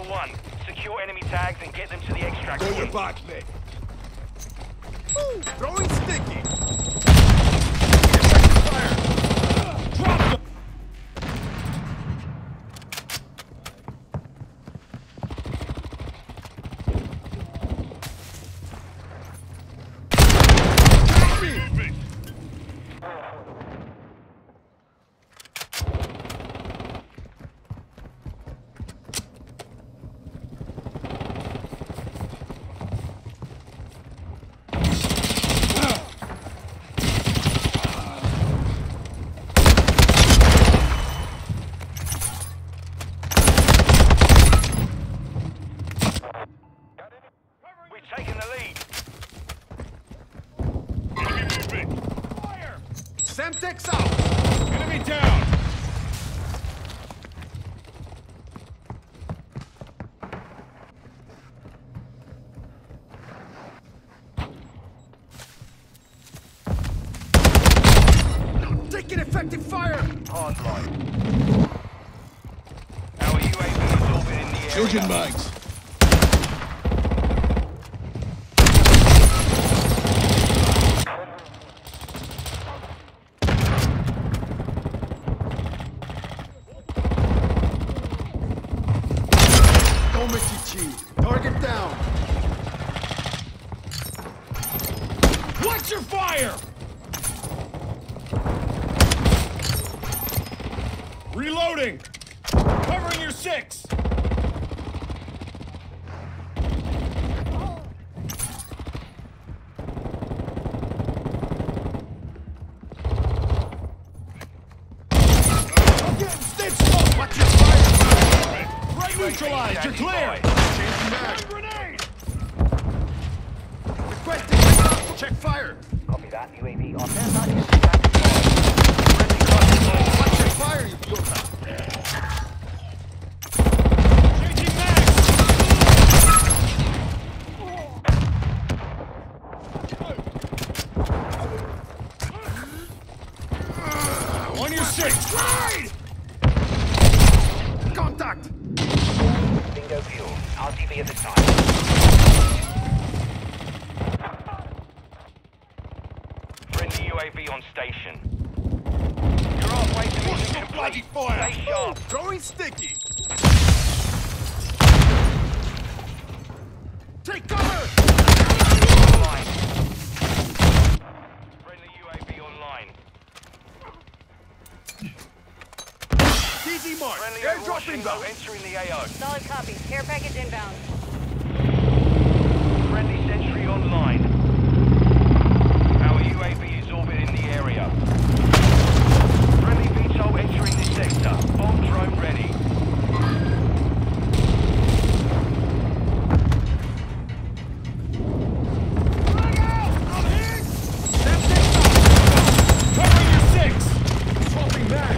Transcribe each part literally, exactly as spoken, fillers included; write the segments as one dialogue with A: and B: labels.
A: Ultra One. Secure enemy tags and get them to the extract
B: Go your
A: point.
B: back, Nick. Ooh, throwing sticky. Fire. Drop them.
A: Taking the lead.
B: Enemy movement. Fire! Semtex out! Enemy down! Taking effective fire!
A: Hard line. Our U A V is orbiting the area.
B: Changing mags. Target down. Watch your fire! Reloading! Covering your six! I'm getting stitched up! Watch your fire! Right neutralized, you're clear! Grenade! Requesting check fire!
A: Copy that. U A V on there.
B: Watch your fire, you idiota! Changing mags! On your six! Ride! Contact!
A: Bingo fuel. R T B at the time. Friendly U A V on station. You're halfway to mission complete.
B: Fire!
A: Stay sharp.
B: Throwing sticky! Take cover!
A: Online. Friendly U A V online.
B: D Z mark!
A: Friendly
B: Airdrop
A: Overwatch
B: inbound!
A: entering the A O.
C: Solid copy. Care package inbound.
A: Friendly sentry online. Our U A V is orbiting the area. Friendly V TOL entering this sector. Bomb drone ready.
B: Flag out! I'm hit! Step six out! Covering your six! Swapping back!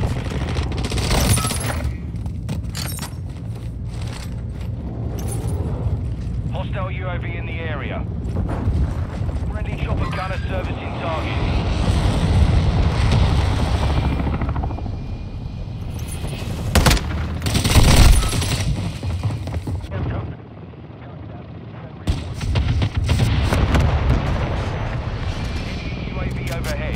A: Hostile U A V in the area. Friendly chopper gunner servicing target. Enemy U A V overhead.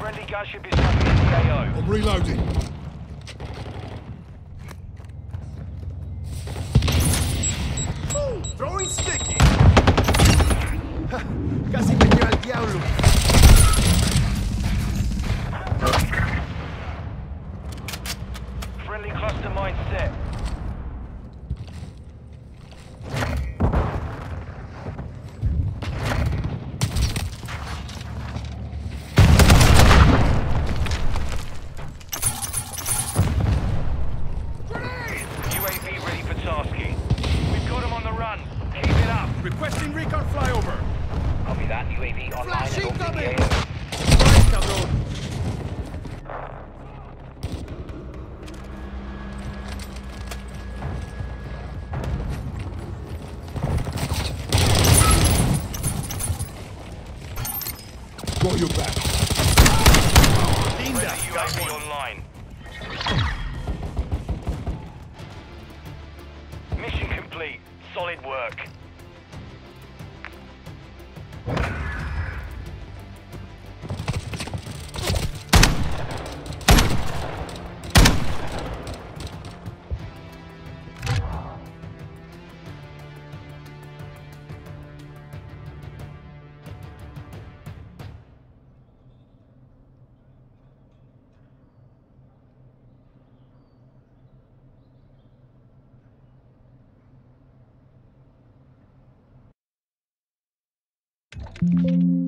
A: Friendly gunship is dropping in the A O.
B: I'm reloading.
D: Ooh, throwing sticky. Casi me lleva el diablo.
A: Friendly cluster mine set. U A V ready for tasking. We've got them on the run. Keep it up.
D: Requesting recon flyover.
A: Copy that. U A V online
D: Flash
A: and orbiting the
D: incoming.
A: A O.
D: Right, cabrón.
B: Got your back.
D: Linda,
A: Friendly U A
D: got
A: V
D: one.
A: online. Mission complete. Solid work.
E: Thank you.